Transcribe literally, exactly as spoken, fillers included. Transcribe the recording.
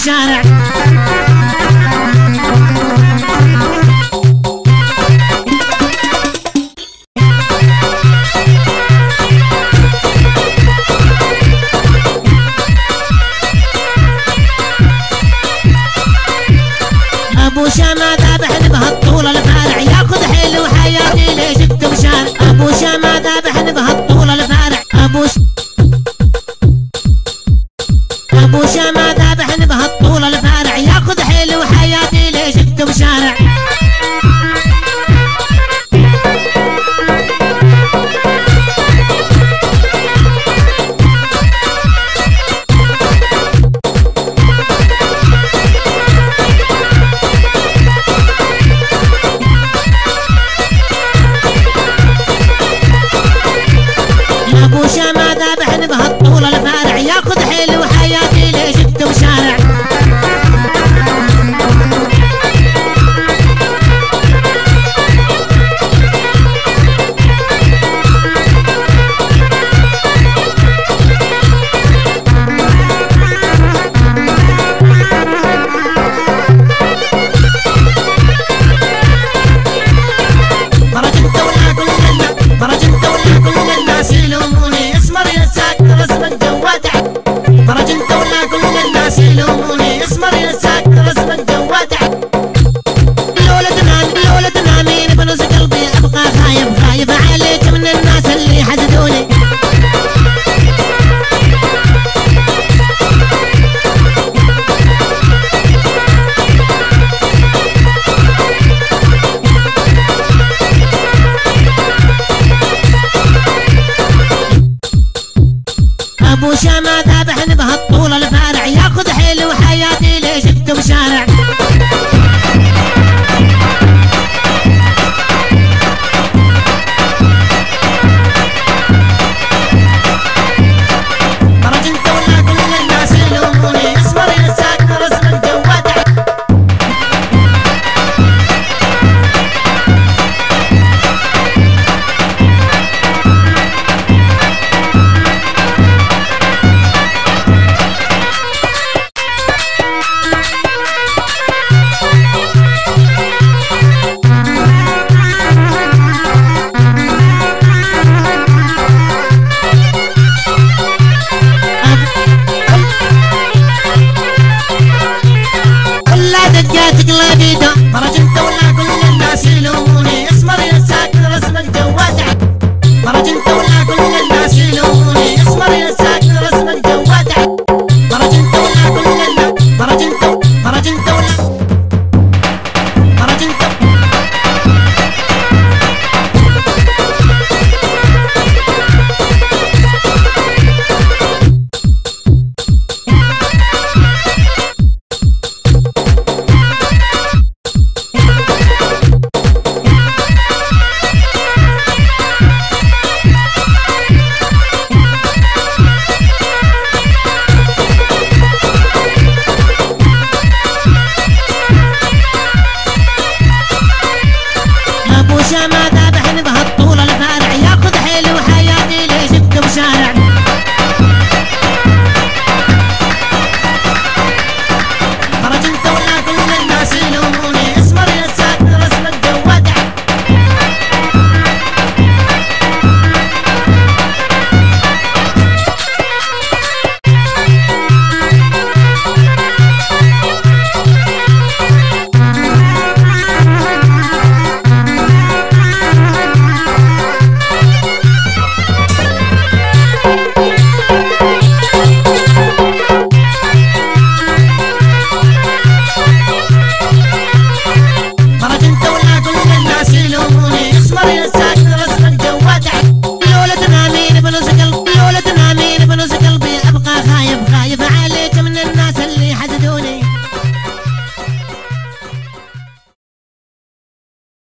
بشارع. ابو شامة ذابحن بهالطول الفارع ياخذ حلو حياتي ليش انت بشارع. ابو شامة ذابحن بهالطول الفارع. ابو ش... ابو شامة ذابحن بهالطول الفارع ياخذ حلو حياتي ليش انت بشارع. ابو شامة ذابحن بهالطول الفارع ياخذ حلو حياتي ليش انت بشارع. برج انت ولا كلنا برج انت ولا كل الناس يلوموني اسمر يا ساكر اسمك جواد. برج انت ولا كل الناس يلوموني اسمر يا ساكر اسمك جواد. لولا تنام لولا تنامين بنص قلبي ابقى خايف خايف عليك من الناس اللي حسدوني. ابو شامة ذابحن بهالطول الفارع ياخذ حلو حياتي ليش انت بشارع. برج انت ولا كل الناس يلوموني اسمر يا ساكر اسمك جواد. برج انت ولا كل الناس يلوموني اسمر يا ساكر اسمك جواد. برج انت ولا كل الناس يلوموني اسمر يا ساكر اسمك جواد. برج انت ولا كل الناس برج انت برج انت ولا